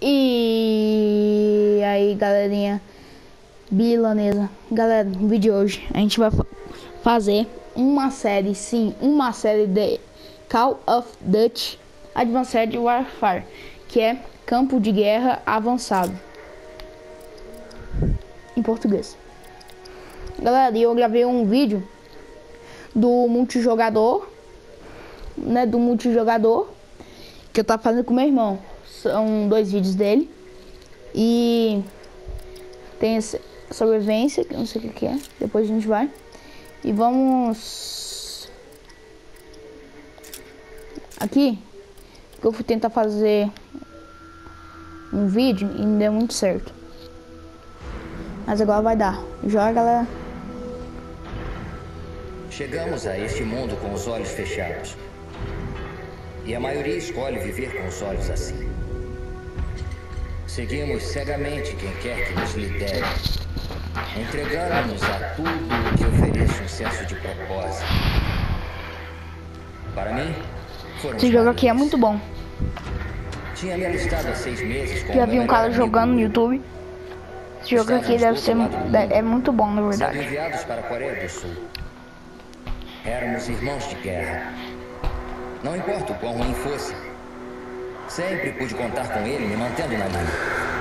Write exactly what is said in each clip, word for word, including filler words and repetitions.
E aí, galerinha bilanesa, galera, no vídeo de hoje a gente vai fazer uma série, sim, uma série de Call of Duty Advanced Warfare, que é Campo de Guerra Avançado em português. Galera, eu gravei um vídeo do multijogador, né, do multijogador que eu tava fazendo com meu irmão. São dois vídeos dele. E tem essa sobrevivência, que eu não sei o que é. Depois a gente vai. E vamos aqui, que eu fui tentar fazer um vídeo e não deu muito certo. Mas agora vai dar. Joga, galera. Chegamos a este mundo com os olhos fechados. E a maioria escolhe viver com os olhos assim. Seguimos cegamente quem quer que nos lidere, entregando-nos a tudo o que ofereça um senso de propósito. Para mim, foram Esse jogo aqui é muito bom. Tinha me alistado há seis meses com Já vi um cara jogando no YouTube. Esse jogo aqui deve ser é muito bom, na verdade. Enviados para a Coreia do Sul. Éramos irmãos de guerra. Não importa o quão ruim fosse, sempre pude contar com ele, me mantendo na linha.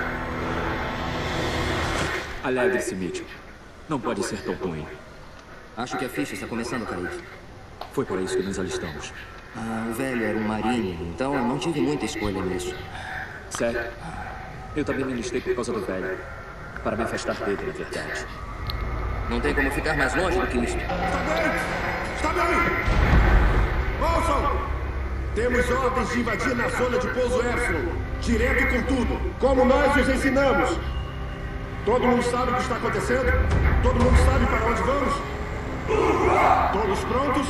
Alegre-se, Mitchell. Não pode ser tão ruim. Acho que a ficha está começando a cair. Foi para isso que nos alistamos. Ah, o velho era um marine, então eu não tive muita escolha nisso. Sério? Eu também me alistei por causa do velho. Para me afastar dele, na verdade. Não tem como ficar mais longe do que isso. Está bem! Está bem! Ouçam! Temos ordens de invadir na zona de pouso Epsilon. Direto com tudo, como nós os ensinamos. Todo mundo sabe o que está acontecendo? Todo mundo sabe para onde vamos? Todos prontos?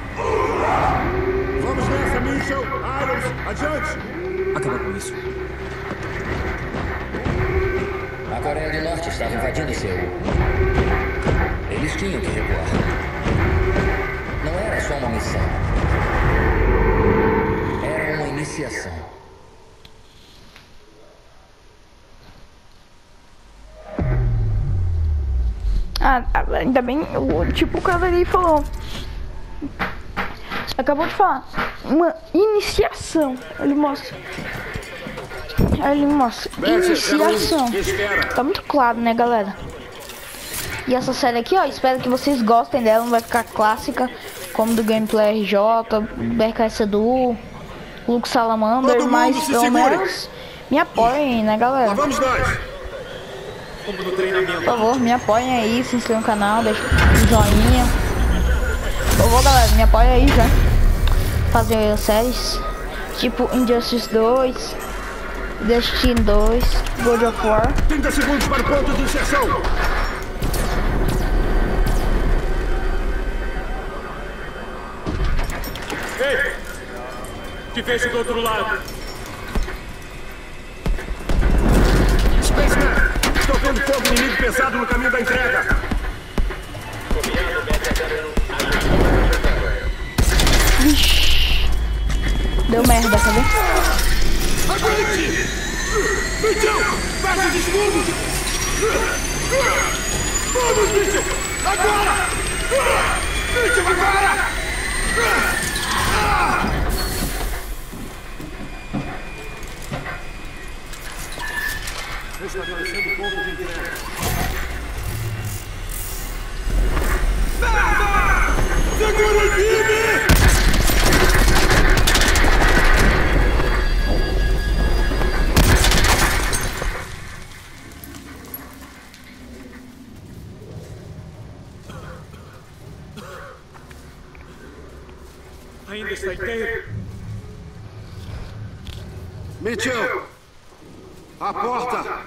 Vamos nessa, Mitchell! Irons, adiante! Acaba com isso. A Coreia do Norte estava invadindo Seul. Eles tinham que recuar. Não era só uma missão. Era uma iniciação. Ah, ainda bem, o tipo o cara ali falou. Acabou de falar. Uma iniciação. Ele mostra. Aí ele mostra. Iniciação. Tá muito claro, né, galera? E essa série aqui, ó, espero que vocês gostem dela. Não vai ficar clássica como do Gameplay R J, B K S Edu, Luke Salamander, mas pelo menos me apoiem, né, galera? Lá vamos nós! Por favor, me apoiem aí, se inscreva no canal, deixa um joinha. Por favor, galera, me apoiem aí já. Fazer séries tipo Injustice dois, Destiny dois, God of War. trinta segundos para o ponto de inserção! Ei! Que vejo do outro lado! Spaceman! Estou vendo fogo inimigo pesado no caminho da entrega! Vixe! Deu merda, tá vendo? Aguente! Mitchell! Fecha os escudos! Vamos, Mitchell! Agora! Mitchell, agora! Estabelecendo o ponto de entrega. Merda! Segura o time! Ainda está inteiro? Mitchell! A porta!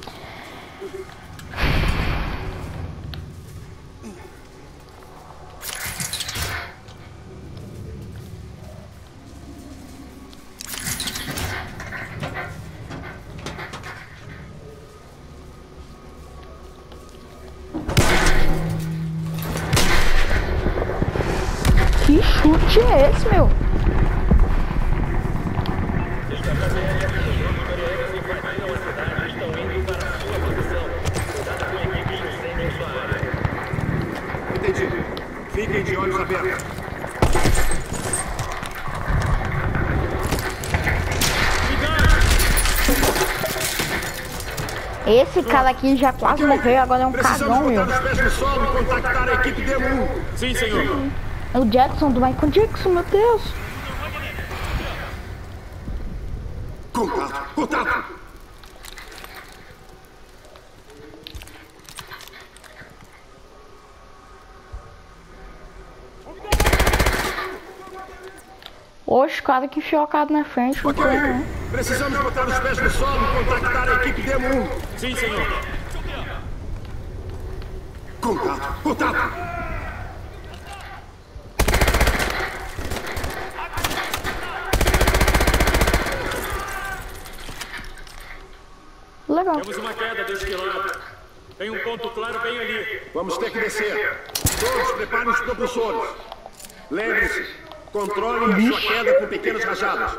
Que chute é esse, meu? Está Esse cara aqui já quase Ok. morreu, agora é um Precisamos cagão, botar meu. os pés no solo e contactar a equipe Demo um. Sim, senhor. É o Jackson do Michael Jackson, meu Deus. Contato, contato. Oxe, cara que enfiou a cara na frente, não Ok. foi, não. Precisamos botar os pés no solo e contactar a equipe Demo um. Sim, senhor. Contato, contato. Legal. Temos uma queda deste lado. Tem um ponto claro bem ali. Vamos ter que descer. Todos preparem os propulsores. Lembre-se, controlem a sua queda com pequenas rajadas.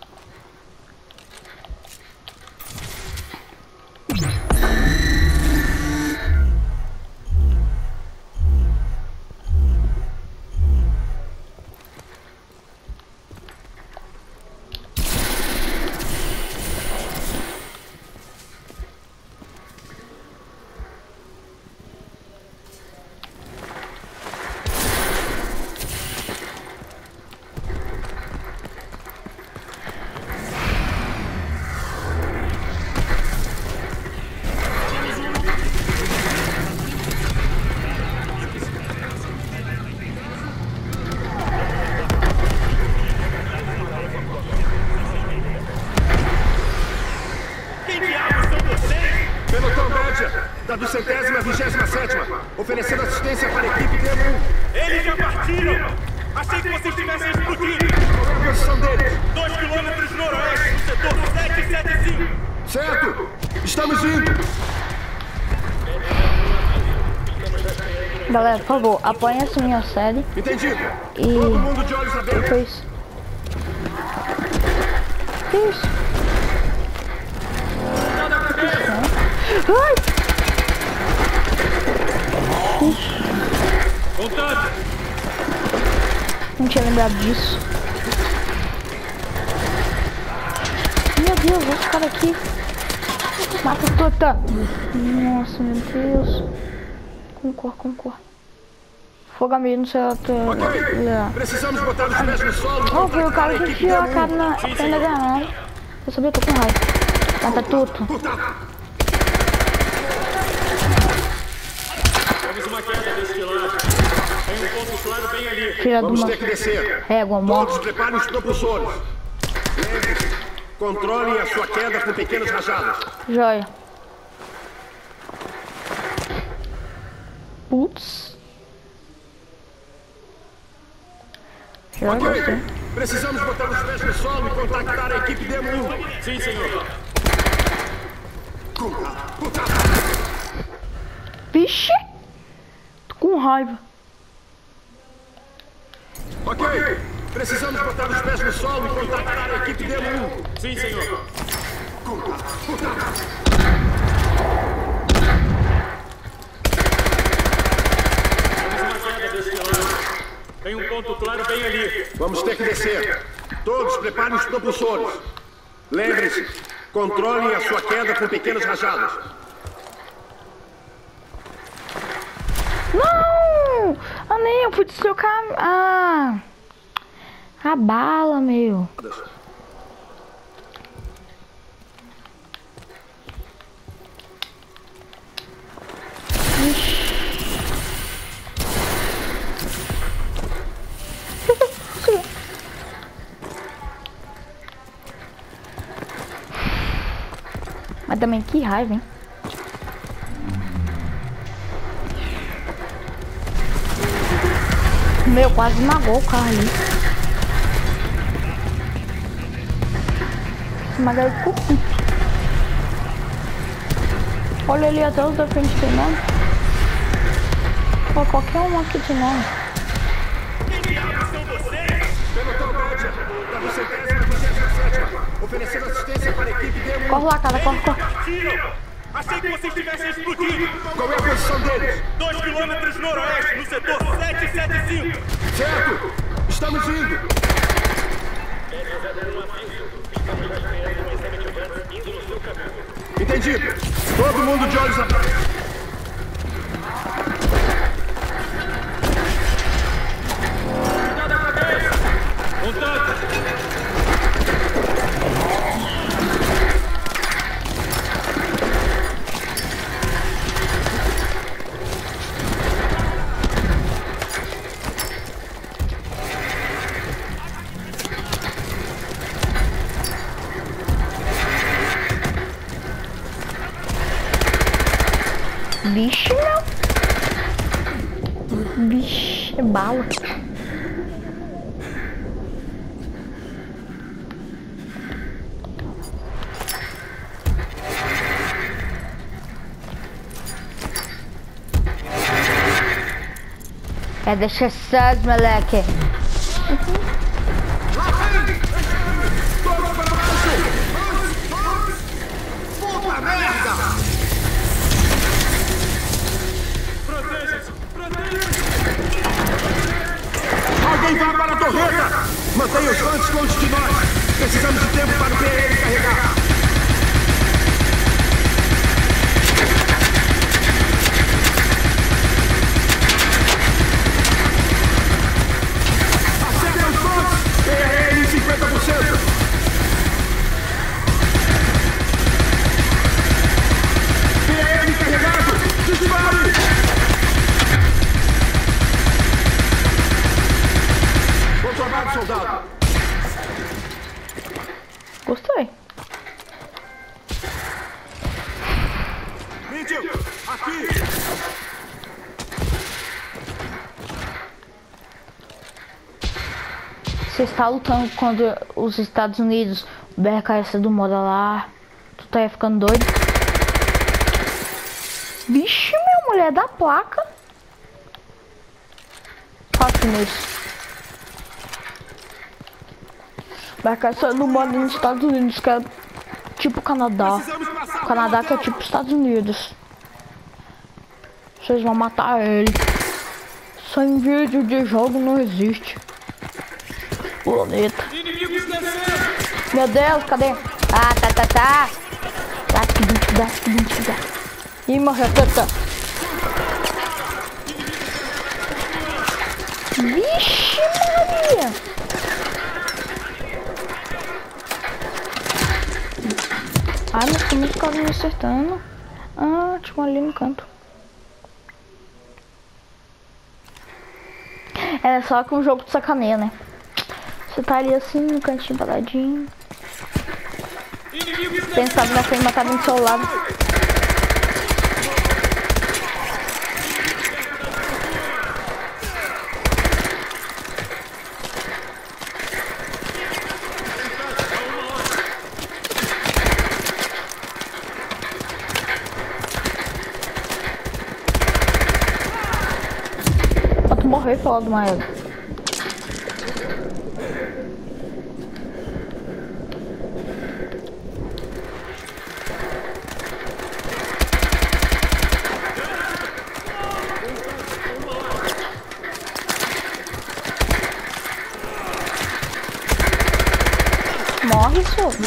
Pelotão Média, da duzentésima vigésima sétima, oferecendo assistência para a equipe Demo um. Eles já partiram! Achei que vocês tivessem explodido! Qual é a posição deles? Dois quilômetros noroeste, no setor sete sete cinco! Certo! Estamos indo! Galera, por favor, apoiem essa minha série. Entendido! E... Todo mundo de olhos abertos! Que isso? Que isso? Ai! Contato! Não tinha lembrado disso. Meu Deus, esse cara aqui. Mata toda. Nossa, meu Deus. Concor, concor. Fogo amigo, não sei lá. Ok! Precisamos botar os pés no solo e Oh, foi o contactar cara a que equipe enfiou a Demo cara um. na perna da granada. Eu sabia, eu tô com raiva. Mata tudo. Contato! Temos uma queda deste lado. Tem um ponto claro bem ali. Filha de Vamos uma ter que descer. régua, Todos morte. preparem os propulsores. Lembre-se, controlem a sua queda com pequenas rajadas. Joia. Putz. Já gostei. Ok! Precisamos botar os pés no solo e contactar a equipe Demo um. Sim, senhor. Contato, contato! Vixe. Tô com raiva. Ok! Precisamos botar os pés no solo e contactar a equipe Demo um. Sim, senhor. Contato, contato! Temos uma queda deste lado. Tem um ponto claro bem ali. Vamos ter que descer. Todos preparem os propulsores. Lembre-se, controlem a sua queda com pequenas rajadas. Não! Ah, nem eu fui deslocar. Ah! A bala, meu. Ixi. Mas também que raiva, hein? Meu, quase esmagou o carro ali. Esmagou o cucu. Olha ali até os da frente tem nome. Pô, qualquer um aqui tem nome. Pelotão Média, da duzentésima vigésima sétima, oferecendo assistência para a equipe Demo um. Corre lá, cara, corre, corre. Partiram! Achei que vocês tivessem explodido! Qual é a posição deles? Dois quilômetros noroeste, no setor sete sete cinco! Certo! Estamos indo! Entendido! Entendido. Todo mundo de olhos abertos. Cuidado a cabeça! Contato! Vixe, meu. Vixe, é bala. É, deixa essas, moleque. Lá vem! Todos para baixo! Puta merda! Proteja-se! Proteja-se! Alguém vá para a torreta! Mantenha os tanques longe de nós! Precisamos de tempo para o P M carregar! Acerta os tanques! P M cinquenta por cento! P M carregado! Dispare! Bom trabalho, soldado! Gostei. Mitchell, aqui! Você está lutando contra os Estados Unidos, o B R K S do moda lá. Tu tá aí ficando doido? Vixe, meu, mulher da placa. Fácil nisso. B R K S do moda nos Estados Unidos, que é tipo Canadá. O Canadá que é tipo Estados Unidos. Vocês vão matar ele. Sem vídeo de jogo não existe. Planeta. Inimigos descendo! Meu Deus, cadê? Ah, tá, tá, tá. Tá, que dá, que dá. Ih, morreu, tá, tá. Vixe, Maria. Ai, mas como esse cara me acertando? Ah, tinha um ali no canto. É só que um jogo de sacaneia, né? Você tá ali assim, no cantinho paradinho. Pensava na frente, matava do seu lado. Pra tu morrer pelo lado maior. Morre, sobre.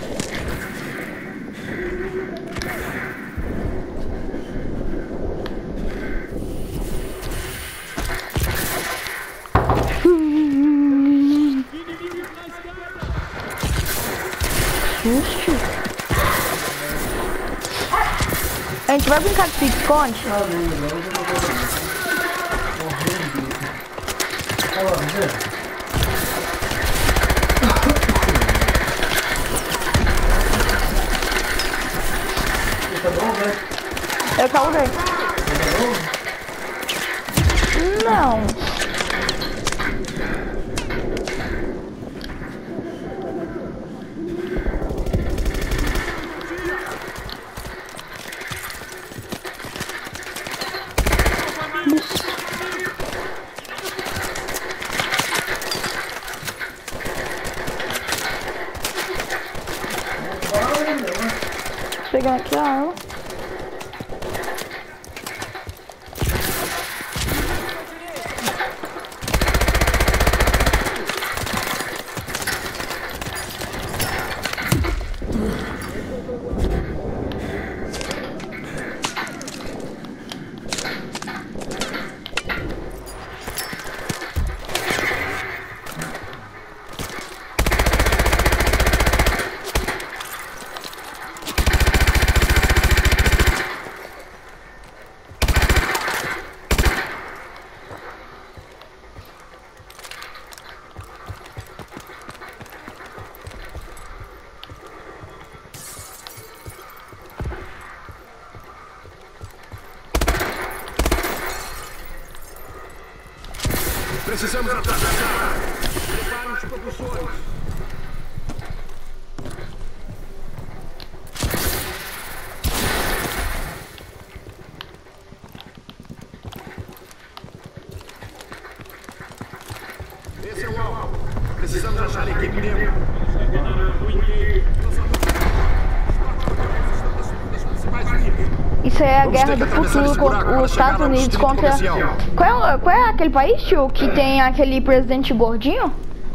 Susto. A gente vai brincar de pique-esconde? Eu causei. Não. Pegar aqui a arma. Precisamos atravessar. Preparem os propulsores. Esse é o alvo. Precisamos achar a equipe mesmo. Isso é a guerra do futuro contra os Estados Unidos contra... Qual é, qual é aquele país, tio, que tem aquele presidente gordinho?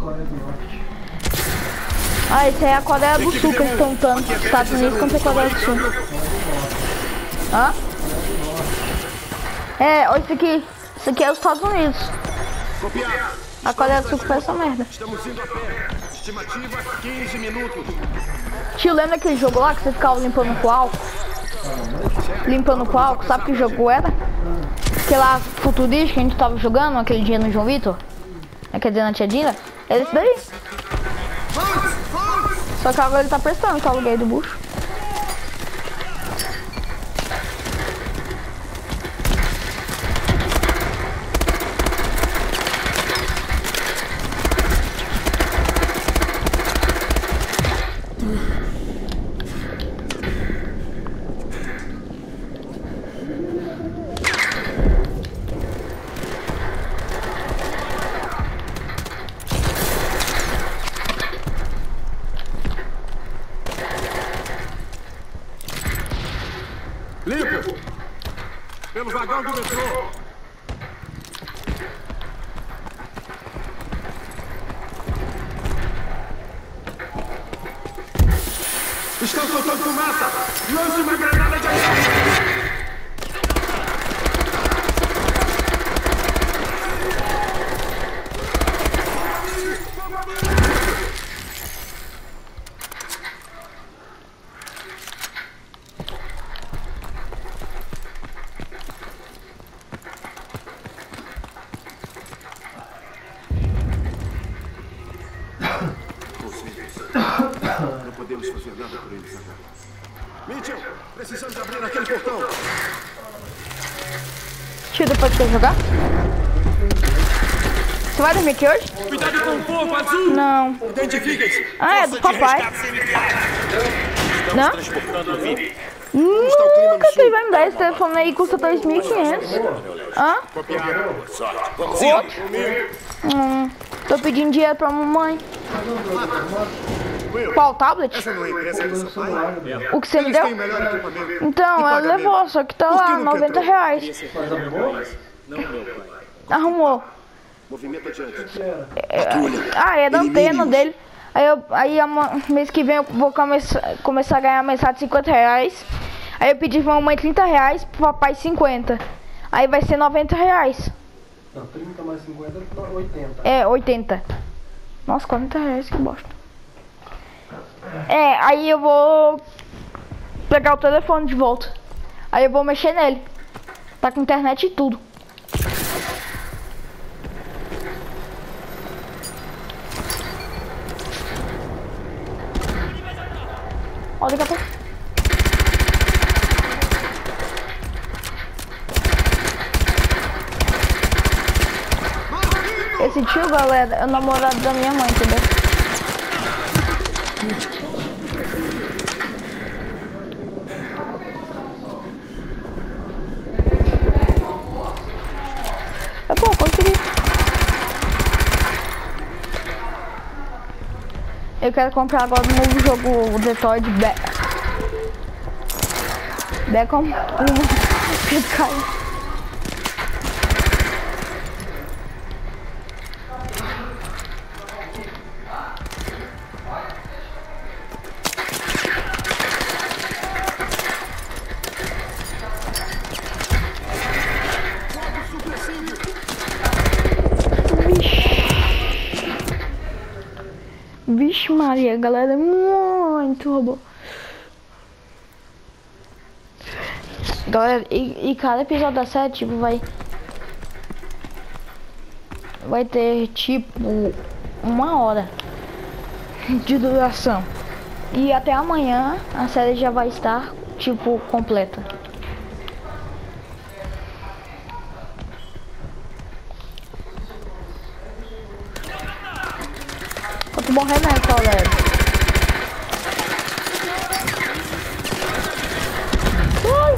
Ah, isso é a Coreia do Sul que eles estão lutando. Estados Unidos contra a Coreia do Sul. Hã? É, olha isso aqui. Isso aqui é os Estados Unidos. A Coreia do Sul faz essa merda. Estamos indo a pé. Estimativa quinze minutos. Tio, lembra aquele jogo lá que você ficava limpando com álcool? Limpando com álcool, sabe que jogo era? Aquele lá futurístico que a gente tava jogando aquele dia no João Vitor? Quer dizer, na Tia Dina? É esse daí. Só que agora ele tá prestando o aluguel do bucho. Limpo! Pelo vagão do metrô! Estão soltando fumaça! Lance uma granada de areia! Não podemos fazer nada por eles agora. Mitchell, precisamos abrir aquele portão. Tio, depois quer jogar? Você vai dormir aqui hoje? Cuidado com o fogo azul! Não. Identifiquem-se. Ah, é do papai. Não? Transportando o V I P. Nunca que ele vai me dar esse telefone aí, custa dois mil e quinhentos. Hã? Outro? Hum, tô pedindo dinheiro pra mamãe. Qual, tablet? Essa não é a empresa do seu pai? O que você me deu? Tem o melhor equipamento. Então, ela levou, só que tá lá, noventa reais. Não, meu pai. Arrumou. Movimento adiante. Ah, é da antena dele. Aí, eu, aí a mês que vem eu vou começar, começar a ganhar mensagem de cinquenta reais. Aí eu pedi pra mamãe trinta reais, pro papai cinquenta. Aí vai ser noventa reais. Não, trinta mais cinquenta dá oitenta. É, oitenta. Nossa, quarenta reais, que bosta. É, aí eu vou pegar o telefone de volta. Aí eu vou mexer nele. Tá com internet e tudo. Ó, daqui a pouco. Esse tio, galera, é o namorado da minha mãe, entendeu? É bom, consegui. Eu quero comprar agora um novo jogo, o Detroit Be Beckham. Que cai. Vixe Maria, galera, muito robô. Galera, e, e cada episódio da série, tipo, vai... Vai ter, tipo, uma hora de duração. E até amanhã a série já vai estar, tipo, completa. Vou morrer mesmo, colega. Ai.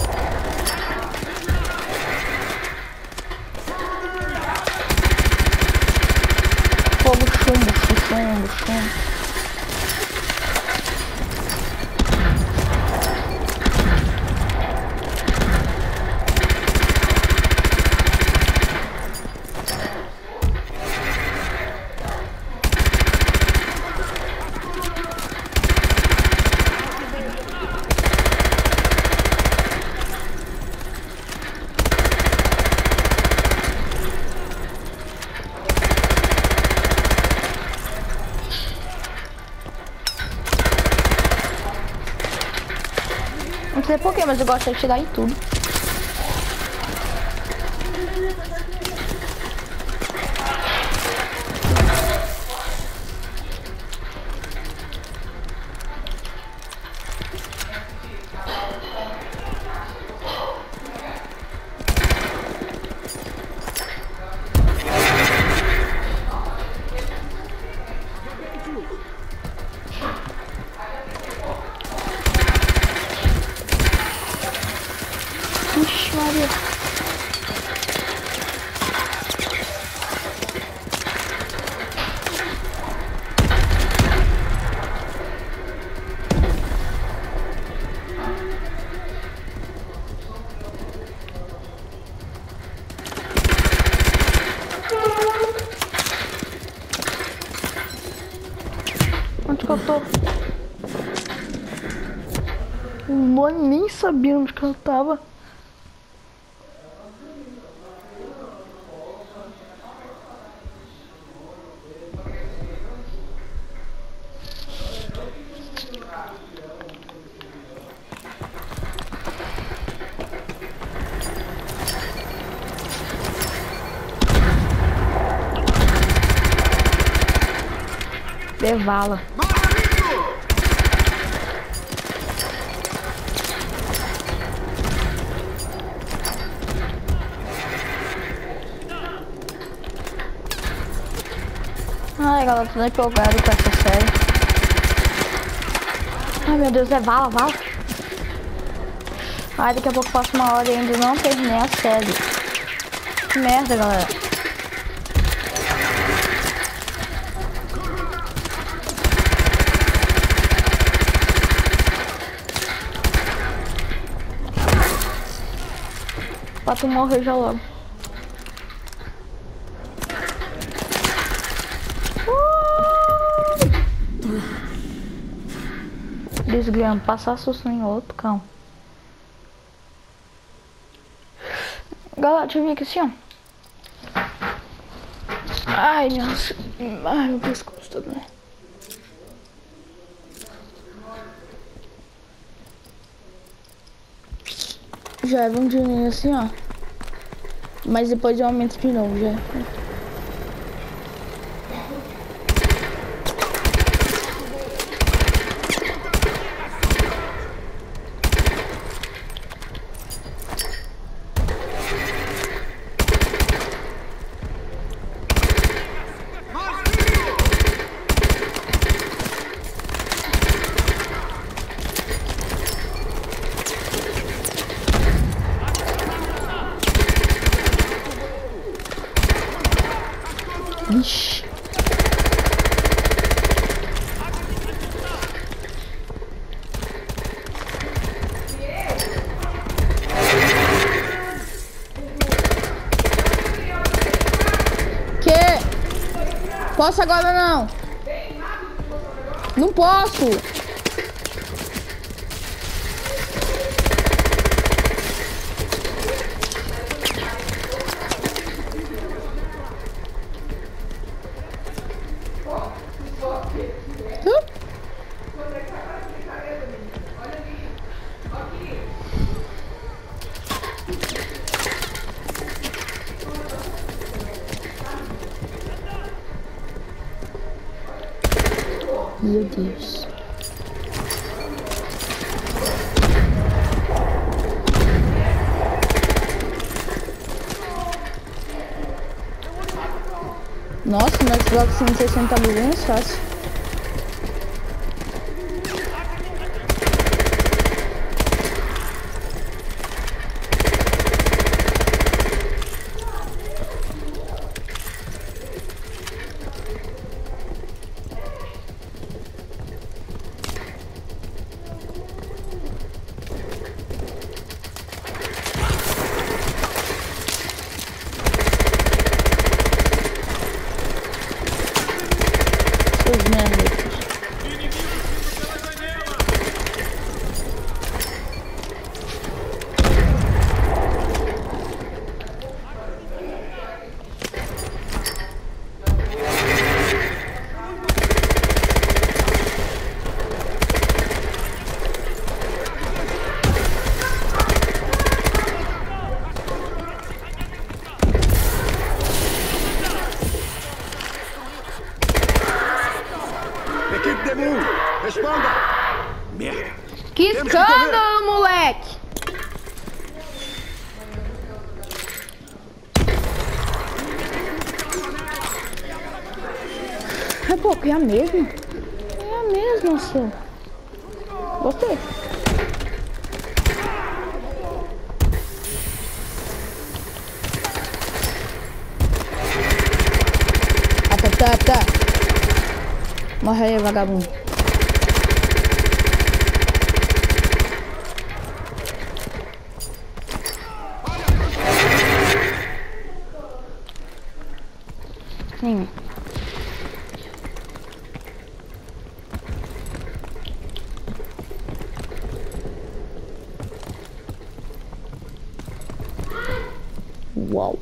Fogo, chumbo, chumbo, chumbo. Não sei porquê, mas eu gosto de atirar em tudo. Ixi, Maria. Onde que eu tô? Mano, nem sabia onde que eu tava. Devala. Ai, galera, tô empolgado com essa série. Ai, meu Deus, é vala, vala. Ai, daqui a pouco passa uma hora e ainda não terminei a série. Que merda, galera. Pra tu morrer já logo. Desgrama, passar susto em outro cão. Galera, deixa eu vir aqui assim, ó. Ai, nossa. Ai, meu pescoço tá doendo. Já é um dinheiro assim, ó. Mas depois eu aumento de novo, já. Vixe. Que? Posso agora não? Não posso. Meu Deus. Nossa, no Xbox cento e sessenta milhões fácil. Ajuda, moleque! É pouco, é a mesma? É a mesma, senhor. Gostei. Ah, tá, tá, tá. Morre aí, vagabundo. Sim. Uau.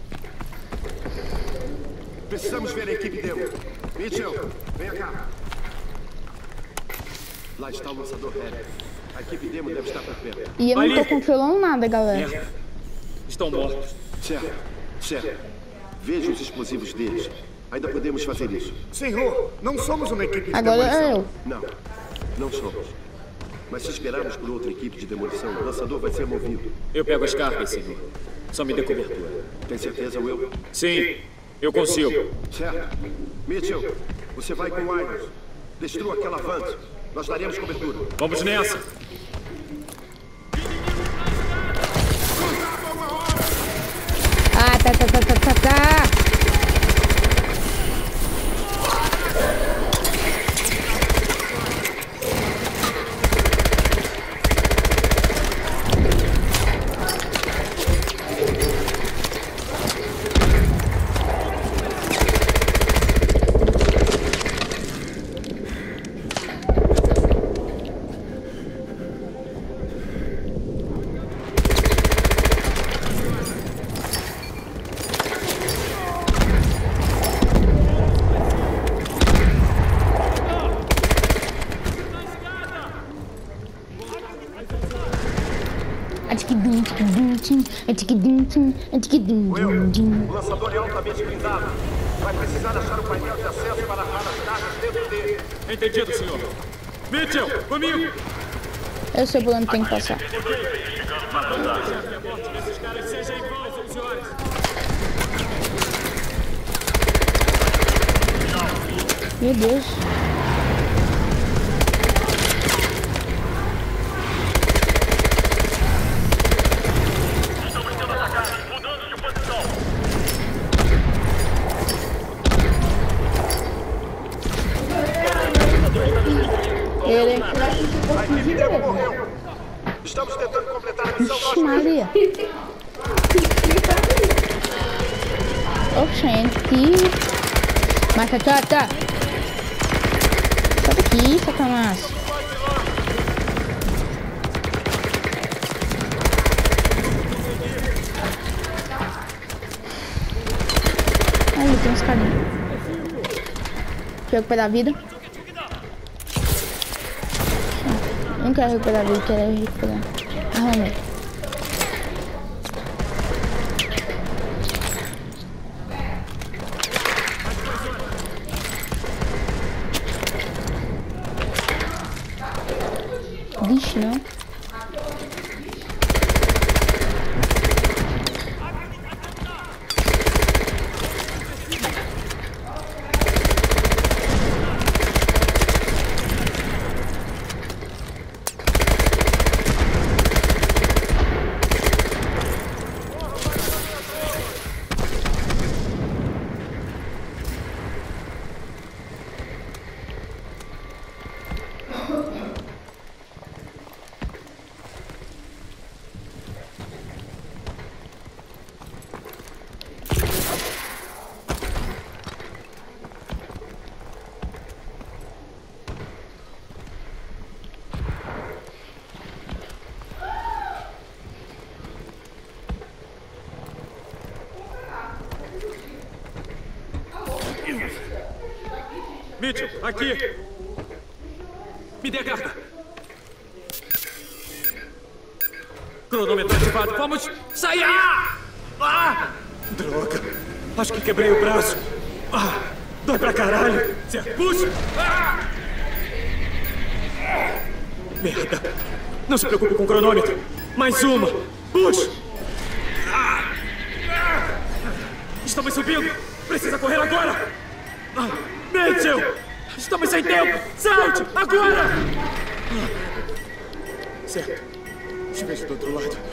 Precisamos ver a equipe demo. Mitchell, venha cá. Lá está o lançador Red. A equipe demo deve estar por perto. E eu não Ali. tô controlando nada, galera. Merda. Estão mortos. Certo, certo. Veja os explosivos deles. Ainda podemos fazer isso. Senhor, não somos uma equipe de Agora demolição. é eu. Não, não somos. Mas se esperarmos por outra equipe de demolição, o lançador vai ser movido. Eu pego as cargas, senhor. Só me dê cobertura. Tem certeza, Will? Sim, eu consigo. Certo. Mitchell, você vai com o Irons. Destrua aquela van. Nós daremos cobertura. Vamos nessa. Ah, tá, tá, tá, tá, tá, tá. Will, o lançador é altamente blindado. Vai precisar achar o painel de acesso para armar as cargas dentro dele. Entendido, senhor. Mitchell, comigo. Eu sei por onde tem que passar. Esses caras sejam em vão, onze horas. Meu Deus. Ele. Estamos tentando completar a missão. Ixi, Maria. Oxente. Mata, tá, tá. Sai daqui, sacanagem. Ali, tem uns carinhos. Deixa eu recuperar a vida. Não quero recuperar a vida, quero recuperar. Arrumei. Vixe, não. Mitchell, aqui. Me dê a carga. Cronômetro ativado. Vamos sair! Ah! Ah! Droga. Acho que quebrei o braço. Ah! Dói pra caralho. Certo, puxa. Ah! Merda. Não se preocupe com o cronômetro. Mais uma. Puxe. Estamos subindo. Precisa correr agora. Mitchell. Estamos sem tempo. Salte. Agora. Certo. Te vejo do outro lado.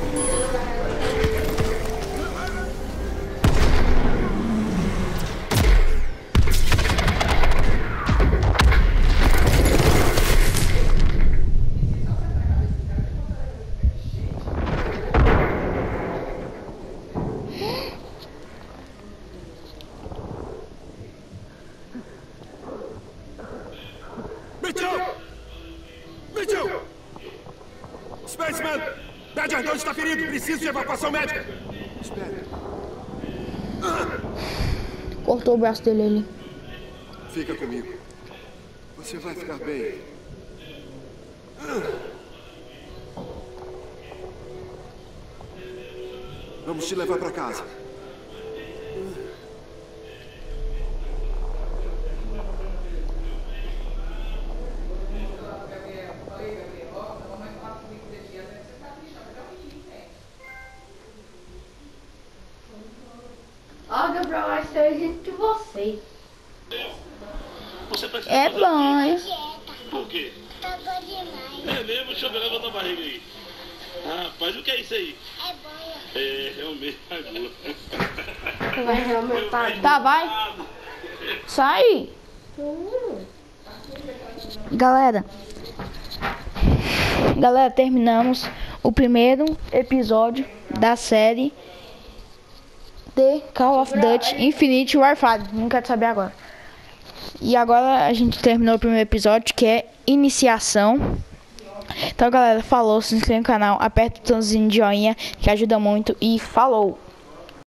Spaceman! Badger dois está ferido! Preciso de evacuação médica! Espere. Cortou o braço dele ali. Fica comigo. Você vai ficar bem. Vamos te levar para casa. Ó, Gabriel, vai ser gente de você. Você precisa É fazer bom, o hein? quê? Por quê? Tá bom demais. É mesmo? Deixa eu ver na tua barriga aí. Ah, rapaz, o que é isso aí? É boia. É, realmente, agora. Vai realmente tá. Tá, vai. Sai. Galera. Galera, terminamos o primeiro episódio da série The Call of Duty Infinite Warfare. Não quero saber agora. E agora a gente terminou o primeiro episódio, que é iniciação. Então, galera, falou, se inscreve no canal, aperta o botãozinho de joinha, que ajuda muito, e falou!